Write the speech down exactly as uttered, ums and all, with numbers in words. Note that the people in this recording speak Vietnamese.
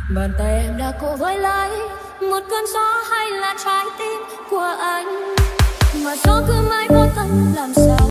Bàn tay em đã cố với lấy một cơn gió hay là trái tim của anh, mà gió cứ mãi vô tâm làm sao